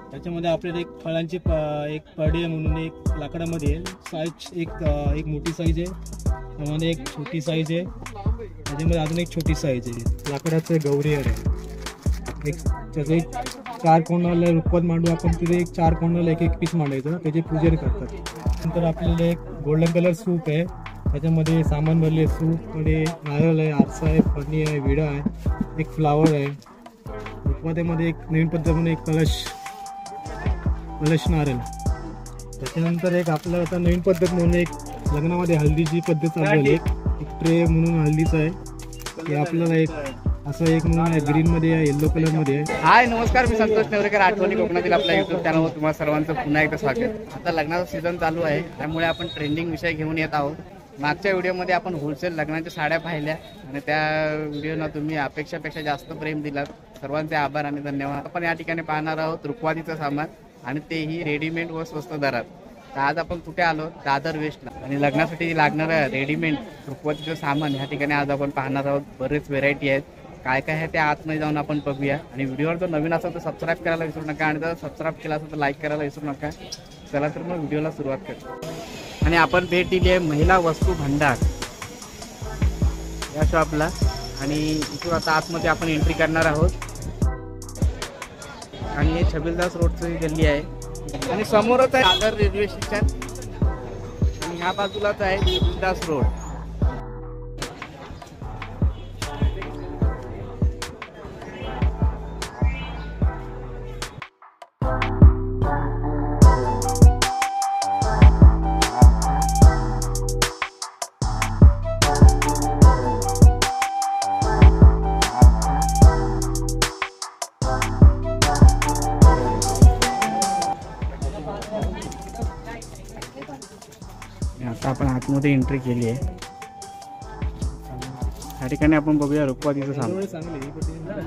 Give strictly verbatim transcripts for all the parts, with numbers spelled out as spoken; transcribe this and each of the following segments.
त्याच्यामध्ये आपल्याला एक फळांची एक पडी म्हणून एक लाकडामध्ये साईज एक एक मोठी साईज आहे, त्यामध्ये एक छोटी साईज आहे, त्याच्यामध्ये अजून एक छोटी साईज आहे. लाकडाचं गौरी आहे एक त्याचं एक चार कोणाला रुपवत मांडू आपण तिथे एक चार कोणाला एक एक पीस मांडायचं, त्याचे पूजन करतात. नंतर आपल्याला एक गोल्डन कलर सूप आहे, त्याच्यामध्ये सामान भरले सूप मध्ये नारळ आहे, आरसा आहे, फणी आहे, विडा आहे, एक फ्लावर आहे. रुपवातीमध्ये एक नवीन पद्धतीने एक कलश कलश नारळ. त्याच्यानंतर एक आपल्याला आता नवीन पद्धत म्हणून एक लग्नामध्ये हळदीची पद्धत चालू एक ट्रे म्हणून हळदीचं आहे, ते आपल्याला एक असं एक म्हणून ग्रीन मध्ये आहे, येलो कलर मध्ये आहे. हाय नमस्कार, मी संतोष नेवरेकर, आठवणी कोकणातील आपल्या युट्यूब चॅनलवर तुम्हाला सर्वांचं पुन्हा एकदा स्वागत. आता लग्नाचा सीझन चालू आहे, त्यामुळे आपण ट्रेंडिंग विषय घेऊन येत आहोत. मागच्या व्हिडिओमध्ये आपण होलसेल लग्नाच्या साड्या पाहिल्या आणि त्या व्हिडिओला तुम्ही अपेक्षापेक्षा जास्त प्रेम दिलात. सर्वांचे आभार आणि धन्यवाद. आपण या ठिकाणी पाहणार आहोत रुखवातीचं सामान आणि तेही रेडीमेड व स्वस्त दरात. तर आज आपण कुठे आलो? दादर वेस्टला, आणि लग्नासाठी लागणारं रेडीमेड रुखवातीचं सामान ह्या ठिकाणी आज आपण पाहणार आहोत. बरेच व्हेरायटी आहेत, काय काय आहे ते आतमध्ये जाऊन आपण बघूया. आणि व्हिडिओवर जर नवीन असेल तर सबस्क्राईब करायला विसरू नका, आणि जर सबस्क्राईब केला असेल तर लाईक करायला विसरू नका. चला तर मग व्हिडिओला सुरुवात करू. आणि आपण भेट दिली आहे महिला वस्तू भंडार या शॉपला, आणि इथून आता आतमध्ये आपण एंट्री करणार आहोत. आणि हे छबिलदास रोडची गल्ली आहे, आणि समोरच आहे दादर रेल्वे स्टेशन, आणि ह्या बाजूलाच आहे छबिलदास रोड. आता आपण आतमध्ये एंट्री केली आहे. या ठिकाणी आपण बघूया रुखवातीचं सामान.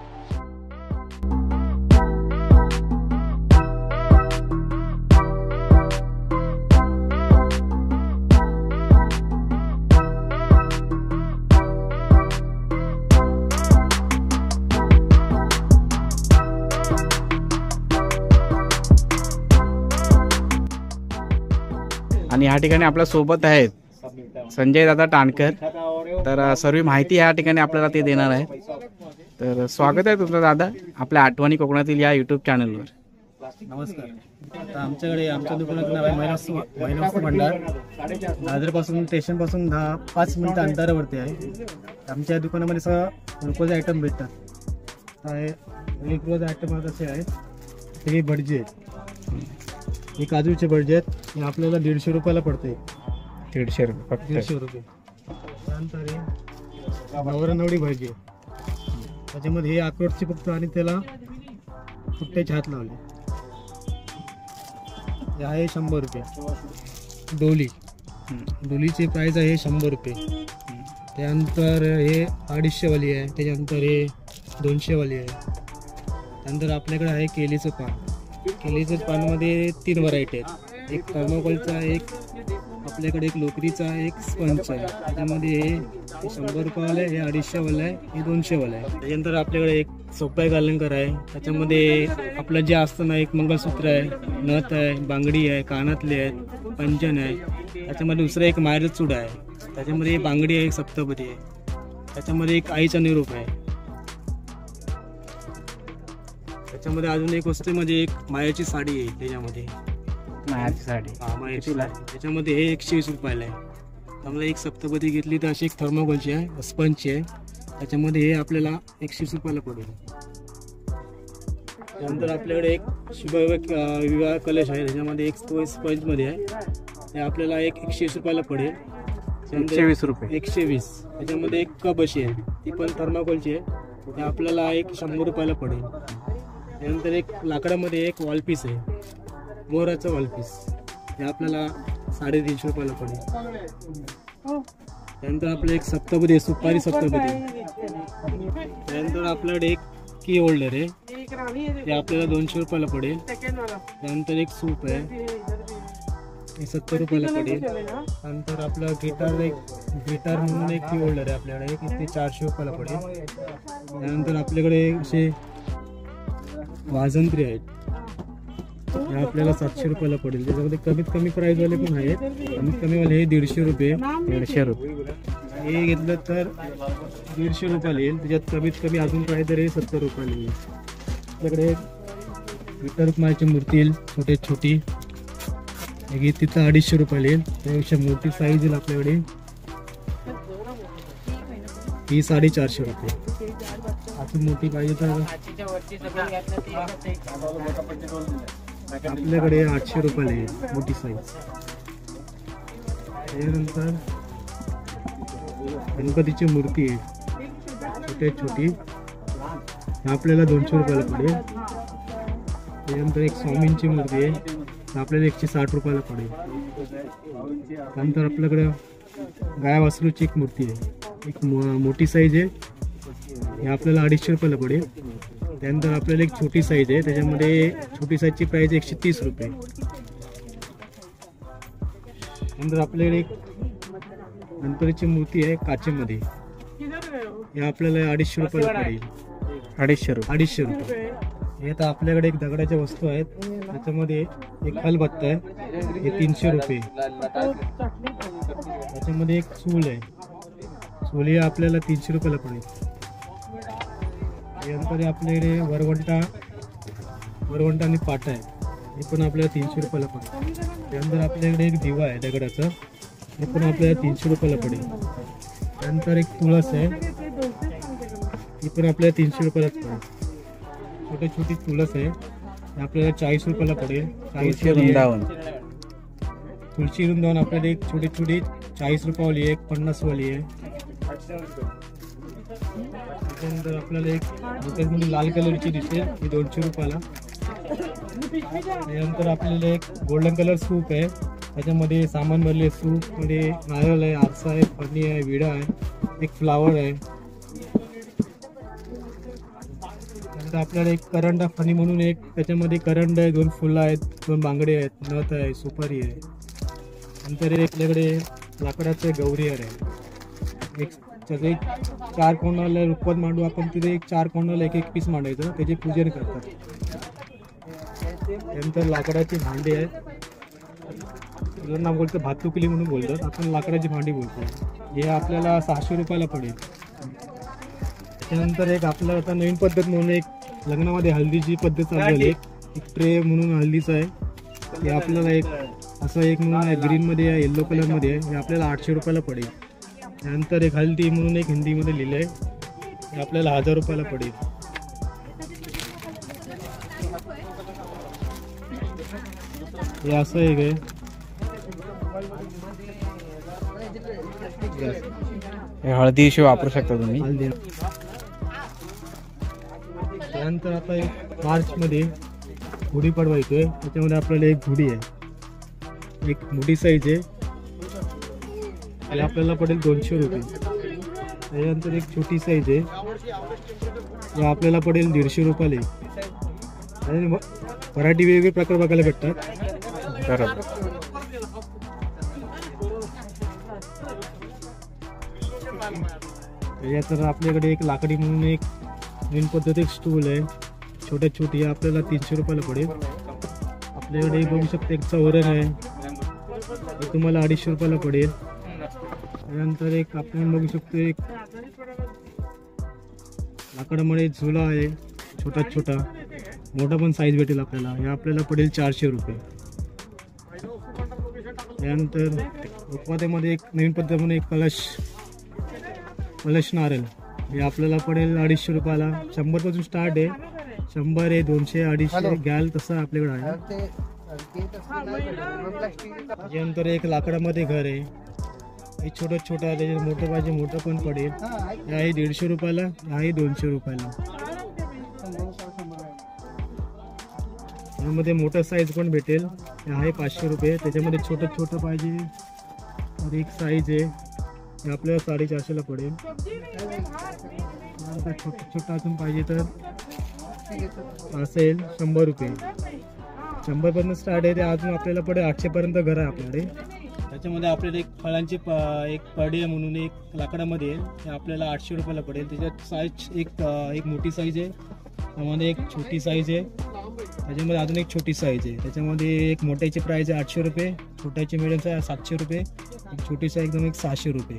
आणि या ठिकाणी आपल्या सोबत आहेत संजय दादा टाणकर, तर सर्व माहिती या ठिकाणी आपल्याला ते देणार आहे. तर स्वागत आहे तुमचं दादा आपल्या आठवणी कोकणातील या युट्यूब चॅनलवर. नमस्कार. आता आमच्याकडे आमच्या दुकानाचं नाव आहे महिला वस्तू महिला वस्तू भंडार. दादरपासून स्टेशनपासून दहा पाच मिनिटं अंतरावरती आहे. आमच्या दुकानामध्ये सगळं रुखवाचे आयटम भेटतात. एक रोज आयटम असे आहेत, हे भटजी आहेत, हे काजूचे भटजी आहेत, हे आपल्याला दीडशे रुपयाला पडते. दीडशे रुपये फक्त दीडशे रुपये. त्यानंतर हे नवरा नवडी भटजी, त्याच्यामध्ये हे अक्रोटची फक्त आणि त्याला फुट्ट्याचे हात लावले, हे आहे शंभर रुपये. डोली डोलीचे प्राईस आहे शंभर रुपये. त्यानंतर हे अडीचशेवाली आहे, त्याच्यानंतर हे दोनशेवाली आहे. त्यानंतर आपल्याकडे आहे केलीचं पान. केलीचं पानमध्ये तीन व्हरायटी आहेत, एक थर्मोकोलचा, एक आपल्याकडे एक लोकरीचा, एक स्पंच आहे. त्याच्यामध्ये हे शंभर रुपयावाला आहे, हे अडीचशेवाला आहे, हे दोनशेवाला आहे. त्याच्यानंतर आपल्याकडे एक सोपाई अलंकार आहे, त्याच्यामध्ये आपलं जे असतं ना, एक मंगळसूत्र आहे, नथ आहे, बांगडी आहे, कानातले आहेत, पंजन आहे. त्याच्यामध्ये दुसरं एक मायरच चूड आहे, त्याच्यामध्ये बांगडी आहे, एक सप्तपदी आहे. त्याच्यामध्ये एक आईचा निरूप आहे. त्याच्यामध्ये अजून एक वस्तू म्हणजे एक मायाची साडी आहे, त्याच्यामध्ये मायाची साडी. हा मायाची साडी. त्याच्यामध्ये हे एकशे वीस रुपयाला आहे. त्यामुळे एक सप्तपदी घेतली तर अशी एक थर्मोकोलची आहे, स्पंजची आहे, त्याच्यामध्ये हे आपल्याला एकशे वीस रुपयाला पडेल. त्यानंतर आपल्याकडे एक शुभ विवाह कलश आहे, त्याच्यामध्ये एक तो स्पंजमध्ये आहे, ते आपल्याला एक एकशे वीस रुपयाला पडेल. एकशे वीस रुपये एकशे वीस. त्याच्यामध्ये एक कप अशी आहे, ती पण थर्माकोलची आहे, ते आपल्याला एक शंभर रुपयाला पडेल. त्यानंतर एक लाकडामध्ये एक वॉलपीस आहे, मोराचं वॉलपीस, ते आपल्याला साडेतीनशे रुपयाला पडेल. त्यानंतर आपलं एक सप्तपदी आहे, सुपारी सप्तपदी. त्यानंतर आपल्याकडे एक की होल्डर आहे, ते आपल्याला दोनशे रुपयाला पडेल. त्यानंतर एक सूप आहे, हे सत्तर रुपयाला पडेल. त्यानंतर आपलं गिटार एक गिटार म्हणून एक की होल्डर आहे आपल्याकडे, ते चारशे रुपयाला पडेल. त्यानंतर आपल्याकडे असे वाजंत्री आहेत, हे आपल्याला सातशे रुपयाला पडेल. त्याच्यामध्ये कमीत कमी प्राइस वाले पण आहेत. कमीत कमी वाले हे दीडशे रुपये दीडशे रुपये. हे घेतलं तर दीडशे रुपयाला येईल. त्याच्यात कमीत कमी अजून प्राइस तर हे सत्तर रुपयाला येईल. आपल्याकडे विठ्ठल रुक्माईची मूर्ती येईल छोटे छोटी, हे तिथं अडीचशे रुपयाला येईल. त्यापेक्षा मोठी साईज येईल आपल्याकडे, ही साडेचारशे रुपये. अजून मोठी पाहिजे तर आपल्याकडे आठशे रुपयाला येईल मोठी साईज. त्यानंतर गणपतीची मूर्ती आहे छोटे छोटी, आपल्याला दोनशे रुपयाला पडेल. त्यानंतर एक स्वामींची मूर्ती आहे, आपल्याला एकशे साठ रुपयाला पडेल. त्यानंतर आपल्याकडे गाय वासरूची एक मूर्ती आहे, एक मोठी साईज आहे, हे आपल्याला अडीचशे रुपयाला पडेल. त्यानंतर आपल्याला एक छोटी साईज आहे, त्याच्यामध्ये छोटी साईजची प्राइस एकशे तीस रुपये. नंतर आपल्याकडे एक गणपतीची मूर्ती आहे काचेमध्ये, हे आपल्याला अडीचशे रुपयाला पडेल. अडीचशे रुपये अडीचशे रुपये. हे तर आपल्याकडे एक दगडाच्या वस्तू आहेत, त्याच्यामध्ये एक खलबत्ता आहे, हे तीनशे रुपये. त्याच्यामध्ये एक चूल आहे, चूल हे आपल्याला तीनशे रुपयाला पडेल. त्यानंतर आपल्याकडे वरवंटा वरवंटा आणि पाटा आहे, हे पण आपल्याला तीनशे रुपयाला पडेल. त्यानंतर आपल्याकडे एक दिवा आहे दगडाचा, हे पण आपल्याला तीनशे रुपयाला पडेल. त्यानंतर एक तुळस आहे, ही पण आपल्याला तीनशे रुपयालाच पडेल. छोटी छोटी तुळस आहे, आपल्याला चाळीस रुपयाला पडेल. चाळीस वृंदावन तुळशी वृंदावन आपल्याला एक छोटी छोटी चाळीस रुपयावाली आहे, एक पन्नास वाली आहे. त्यानंतर आपल्याला एक मोठ्यामध्ये लाल कलरची दिसेल, ही दोनशे रुपयाला. त्यानंतर आपल्याला एक गोल्डन कलर सूप आहे, त्याच्यामध्ये सामान भरले सूप मध्ये नारळ आहे, आरसा आहे, फणी आहे, विडा आहे, एक फ्लावर आहे. त्यानंतर आपल्याला एक करंडा फणी म्हणून एक, त्याच्यामध्ये करंड आहे, दोन फुलं आहेत, दोन बांगडे आहेत, नथ आहे, सुपारी आहे. नंतर आपल्याकडे लाकडाचे गौरीहार आहे, एक त्याचे चार कोणाला रुपवत मांडू आपण, तिथे एक चार कोणाला एक एक पीस मांडायचं, त्याचे पूजन करतात. त्यानंतर लाकडाची भांडी आहेत, नाव बोलतं भातुकली म्हणून बोलतात, आपण लाकडाची भांडी बोलतो. हे आपल्याला सहाशे रुपयाला पडेल. त्यानंतर एक आपल्याला आता नवीन पद्धत म्हणून एक लग्नामध्ये हल्दीची पद्धत चालू झाली, एक ट्रे म्हणून हल्दीचं आहे, हे आपल्याला एक असं एक म्हणून आहे, ग्रीनमध्ये आहे, येल्लो कलरमध्ये आहे, हे आपल्याला आठशे रुपयाला पडेल. त्यानंतर एक हल्दी म्हणून एक हिंदीमध्ये लिहिलं आहे, हे आपल्याला हजार रुपयाला पडेल. हे असं एक आहे, हळदी शिवाय वापरू शकता तुम्ही. हल्दी. त्यानंतर आता एक मार्चमध्ये गुढीपाडवा येतोय, त्याच्यामध्ये आपल्याला एक गुढी आहे, एक मोठी साईज आहे, हे आपल्याला पडेल दोनशे रुपये. त्याच्यानंतर एक छोटी साईज आहे, हे आपल्याला पडेल दीडशे रुपयाला. आणि मराठी वेगवेगळे प्रकार बघायला भेटतात. त्याच्यानंतर आपल्याकडे एक लाकडी म्हणून एक नवीन पद्धत एक स्टूल आहे, छोट्या छोटी, आपल्याला तीनशे रुपयाला पडेल. आपल्याकडे बघू शकता एक चौरण आहे, हे तुम्हाला अडीचशे रुपयाला पडेल. त्यानंतर एक आपण बघू शकतो एक लाकडामध्ये झुला आहे, छोटा छोटा, मोठा पण साईज भेटेल आपल्याला, हे आपल्याला पडेल चारशे रुपये. त्यानंतर रुपवात्यामध्ये एक नवीन पद्धतीमध्ये एक कलश कलश नारळ, हे आपल्याला पडेल अडीचशे रुपयाला. शंभर पासून स्टार्ट आहे, शंभर आहे, दोनशे, अडीचशे घ्याल तसं आपल्याकडे आहे. त्यानंतर एक लाकडामध्ये घर आहे, हे छोटं छोटं, त्याच्यात मोठं पाहिजे मोठं पण पडेल, हे दीडशे रुपयाला, हे दोनशे रुपयाला. यामध्ये मोठं साईज पण भेटेल, हे आहे पाचशे रुपये. त्याच्यामध्ये छोटं छोटं पाहिजे तर एक साईज आहे, हे आपल्याला साडेचारशेला पडेल. छोटं छोटं अजून पाहिजे तर असेल शंभर रुपये, शंभरपर्यंत स्टार्ट आहे, ते अजून आपल्याला पडेल आठशेपर्यंत घर आहे आपल्याकडे. त्याच्यामध्ये आपल्याला एक फळांची प एक पडी म्हणून एक लाकडामध्ये आहे, ते आपल्याला आठशे रुपयाला पडेल. त्याच्यात साईज एक एक मोठी साईज आहे, त्यामध्ये एक छोटी साईज आहे, त्याच्यामध्ये अजून एक छोटी साईज आहे. त्याच्यामध्ये एक मोठ्याची प्राइस आहे आठशे रुपये, छोट्याची मिडियमचा आहे सातशे रुपये, एक छोटी साईज एकदम एक सहाशे रुपये.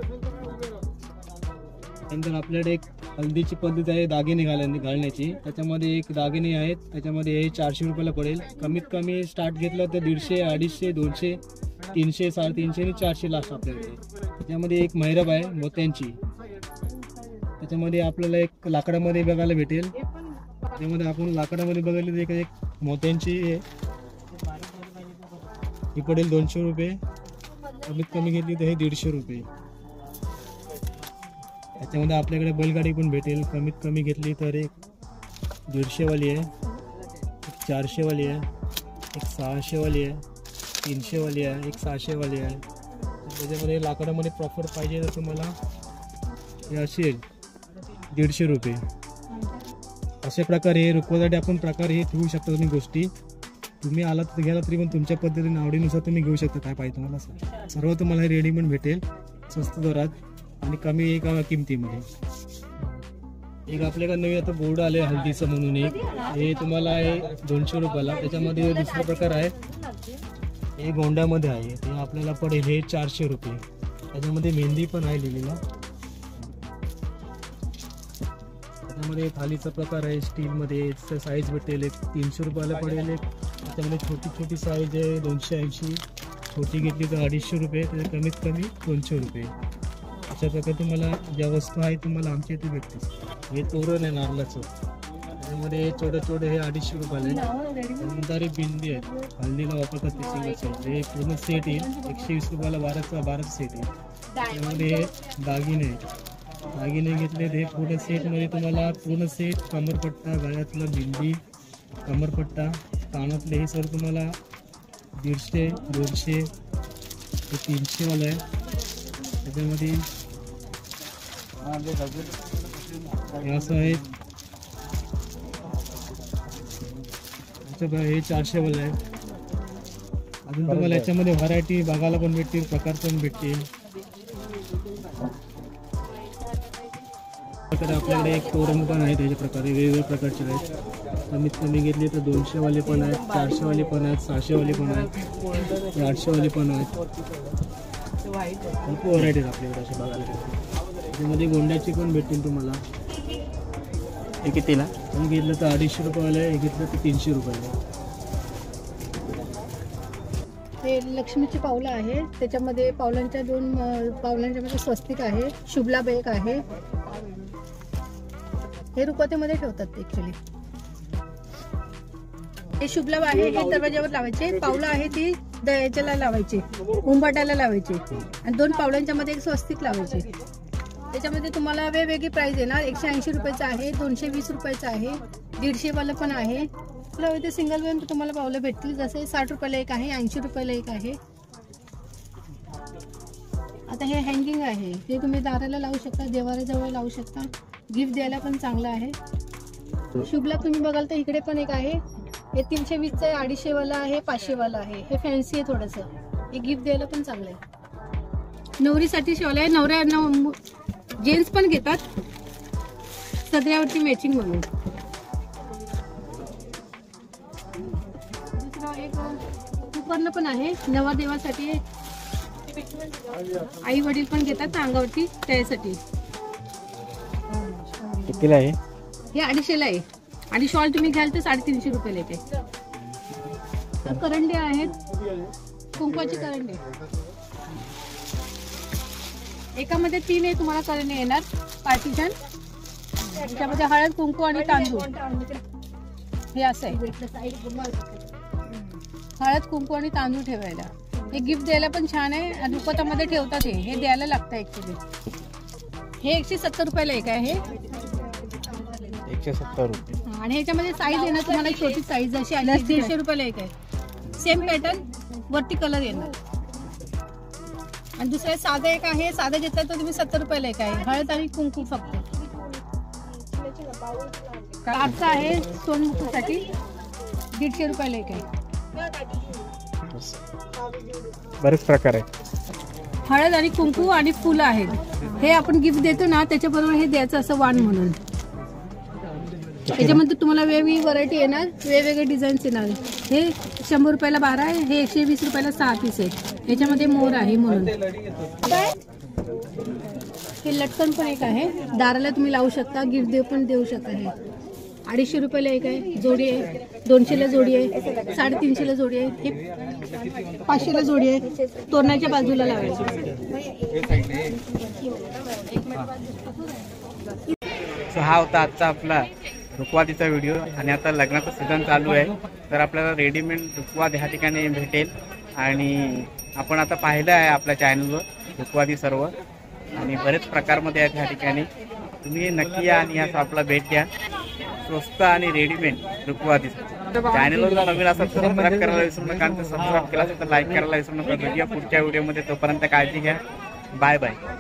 नंतर आपल्याकडे एक हल्दीची पद्धत आहे दागिने घाल घालण्याची. त्याच्यामध्ये एक दागिने आहेत, त्याच्यामध्ये हे चारशे रुपयाला पडेल. कमीत कमी स्टार्ट घेतलं तर दीडशे, अडीचशे, दोनशे, तीनशे, साडेतीनशे आणि चारशे लास्ट आपल्याकडे. त्याच्यामध्ये एक मैरप आहे मोत्यांची, त्याच्यामध्ये आपल्याला एक लाकडामध्ये बघायला भेटेल. त्याच्यामध्ये आपण लाकडामध्ये बघायला एक एक मोत्यांची आहे, ही पडेल दोनशे रुपये. कमीत कमी घेतली तर हे दीडशे रुपये. त्याच्यामध्ये आपल्याकडे बैलगाडी पण भेटेल, कमीत कमी घेतली तर एक दीडशेवाली आहे, एक चारशेवाली आहे, एक सहाशेवाली आहे, तीनशेवाली आहे, एक सहाशेवाली आहे. त्याच्यामध्ये लाकडामध्ये प्रॉपर पाहिजे तर तुम्हाला हे असेल दीडशे रुपये. अशा प्रकारे हे रुखवतासाठी आपण प्रकार हे ठेवू शकता. तुम्ही गोष्टी तुम्ही आलात तर घ्यायला तरी पण तुमच्या पद्धतीने आवडीनुसार तुम्ही घेऊ शकता. काय पाहिजे तुम्हाला सर्व तुम्हाला हे रेडीमेड भेटेल स्वस्त दरात आणि कमी एक किमतीमध्ये. एक आपल्याकडे नवीन आता बोर्ड आले हल्दीचं म्हणून एक, हे तुम्हाला आहे दोनशे रुपयाला. त्याच्यामध्ये दुसरा प्रकार आहे हे गोंड्यामध्ये आहे, ते आपल्याला पडेल हे चारशे रुपये. त्याच्यामध्ये मेहंदी पण आहे लिहिलेला. त्याच्यामध्ये थालीचा प्रकार आहे स्टीलमध्ये, साईज भेटेल एक तीनशे रुपयाला पडेल. एक त्याच्यामध्ये छोटी छोटी साईज आहे दोनशे ऐंशी, छोटी घेतली तर अडीचशे रुपये, त्याच्या कमीत कमी दोनशे रुपये. अशा प्रकारे तुम्हाला ज्या वस्तू आहे तुम्हाला आमच्या इथे भेटते. हे तोरण आहे नारळाचं, त्याच्यामध्ये छोटे छोटे हे अडीचशे रुपयाला आहे. त्यानंतर हे बिंदी आहेत हल्दीला वापरतात ते सिंगल सेट, हे पूर्ण सेट येईल एकशे वीस रुपयाला बाराचा बाराचा सेट येईल. त्यामध्ये हे दागिने आहेत, दागिने घेतले हे पूर्ण सेटमध्ये तुम्हाला पूर्ण सेट कमरपट्टा, गळ्यातलं बिंदी, कमरपट्टा, कानातले हे सर तुम्हाला दीडशे, दोनशे ते तीनशेवाला आहे. त्याच्यामध्ये हे असं आहे, हे चारशेवाला आहे. अजून तुम्हाला याच्यामध्ये व्हरायटी बघायला पण भेटतील, प्रकार पण भेटतील. आपल्याकडे एक तोरण पण आहे, त्याच्या प्रकारे वेगवेगळ्या प्रकारचे आहेत. कमीत कमी घेतली तर दोनशेवाले पण आहेत, चारशेवाले पण आहेत, सहाशेवाले पण आहेत, आठशेवाले पण आहेत. भरपूर व्हरायटी आहेत आपल्याकडे असे बघायला. त्याच्यामध्ये गोंड्याची पण भेटतील तुम्हाला. हे कितीला? हे घेतलं तर अडीचशे रुपयाला आहे, हे घेतलं तर तीनशे रुपयाला. हे लक्ष्मीची पावलं आहे, त्याच्यामध्ये पावलांच्या दोन पावलांच्या मध्ये स्वस्तिक आहे, शुभलाभ एक आहे. हे रुपवतेमध्ये ठेवतात ऍक्च्युली. हे शुभलाभ आहे, हे दरवाज्यावर लावायचे. पावलं आहे ती दयाच्याला लावायची, उंबरठ्याला लावायची आणि दोन पावलांच्या मध्ये एक स्वस्तिक लावायचे. त्याच्यामध्ये तुम्हाला वेगवेगळी प्राइस येणार. एकशे ऐंशी रुपयाचं आहे, दोनशे वीस रुपयाचं आहे, दीडशे वाला पण आहे. तुला इथे सिंगल वेन तुम्हाला पावलं भेटतील, जसे साठ रुपयाला एक आहे, ऐंशी रुपयाला एक आहे. आता हे हँगिंग आहे, हे तुम्ही दाराला लावू शकता, देवाऱ्याजवळ लावू शकता, गिफ्ट द्यायला पण चांगलं आहे. शुभलाभ तुम्ही बघाल तर इकडे पण एक आहे, हे तीनशे वीसचं आहे, अडीचशे वाला आहे, पाचशे वाला आहे. हे फॅन्सी आहे थोडंसं, हे गिफ्ट द्यायला पण चांगलं आहे. नवरीसाठी शिवलं आहे, नवऱ्या जेंट्स पण घेतात सदऱ्यावरती मॅचिंग म्हणून. दुसरं एक उपकरण पण आहे नवरदेवासाठी, आई वडील पण घेतात अंगावरती त्यासाठी. कितीला आहे? हे अडीचशेला आहे आणि शॉल तुम्ही घ्याल तर साडेतीनशे रुपये येते. तर करंडे आहेत, कुंकवाची करंडे, एकामध्ये तीन आहे तुम्हाला करंडे येणार पार्टीजन. त्याच्यामध्ये हळद, कुंकू आणि तांदूळ हे असं आहे. हळद, कुंकू आणि तांदूळ ठेवायला. हे गिफ्ट द्यायला पण छान आहे आणि रुपवतामध्ये ठेवतात. हे हे द्यायला लागतं ऍक्च्युली. हे एकशे सत्तर रुपयाला एक आहे, एकशे सत्तर रुपये. आणि ह्याच्यामध्ये साईज येणार तुम्हाला छोटी साईज जशी आली दीडशे रुपयाला एक आहे. सेम पॅटर्न वरती कलर येणार. आणि दुसरं साधं एक आहे, साधं घेतलं तर तुम्ही सत्तर रुपयाला एक आहे, हळद आणि कुंकू फक्त. कापसा आहे सोनमुखीसाठी, दीडशे रुपयाला एक आहे. बरेच प्रकार आहे. हळद आणि कुंकू आणि फुलं आहेत. हे आपण गिफ्ट देतो ना त्याच्याबरोबर हे द्यायचं असं वाण म्हणून. याच्यामध्ये तुम्हाला वेगवेगळी व्हरायटी येणार, वेगवेगळे डिझाईन्स येणार. हे शंभर रुपयाला बारा आहे, हे एकशे वीस रुपयाला सहा पीस आहेत. याच्यामध्ये मोर आहे म्हणून. हे लटकन पण एक आहे, दाराला तुम्ही लावू शकता, गिफ्ट देऊ पण देऊ शकता. हे अडीचशे रुपयाला एक आहे, जोडी आहे. दोनशेला जोडी आहे, साडेतीनशेला जोडी आहे. हे पाचशेला जोडी आहे, तोरणाच्या बाजूला लावायची. सो हा होता आजचा आपला रुखवातीचा व्हिडिओ. आणि आता लग्नाचा सीझन चालू आहे, तर आपल्याला रेडीमेड रुखवात ह्या ठिकाणी भेटेल. आणि आपण आता पाहिलं आहे आपल्या चॅनलवर रुखवाती सर्व, आणि बरेच प्रकारमध्ये आहेत ह्या ठिकाणी. तुम्ही नक्की या आणि याचा आपला भेट द्या. स्वस्त आणि रेडीमेड रुखवाती. चॅनलवर नवीन असाल तर सबस्क्राईब करायला विसरू नका, आणि सबस्क्राईब केला असेल तर लाईक करायला विसरू नका. भेटूया पुढच्या व्हिडिओमध्ये. तोपर्यंत काळजी घ्या. Bye bye.